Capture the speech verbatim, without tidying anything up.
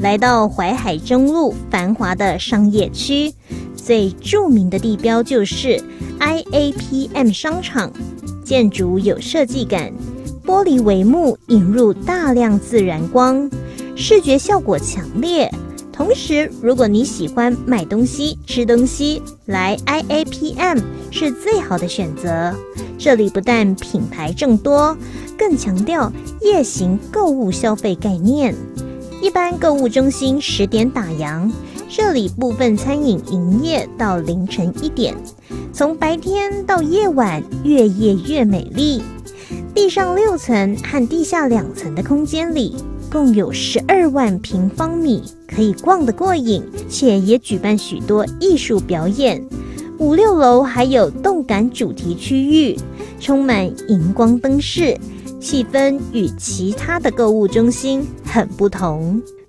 来到淮海中路繁华的商业区，最著名的地标就是 I A P M 商场，建筑有设计感，玻璃帷幕引入大量自然光，视觉效果强烈。同时，如果你喜欢买东西、吃东西，来 I A P M 是最好的选择。这里不但品牌众多，更强调夜行购物消费概念。一般购物中心十点打烊，这里部分餐饮营业到凌晨一点。从白天到夜晚，越夜越美丽。地上六层和地下两层的空间里，共有十二万平方米，可以逛得过瘾，且也举办许多艺术表演。五六楼还有动感主题区域，充满荧光灯饰，气氛与其他的购物中心很不同。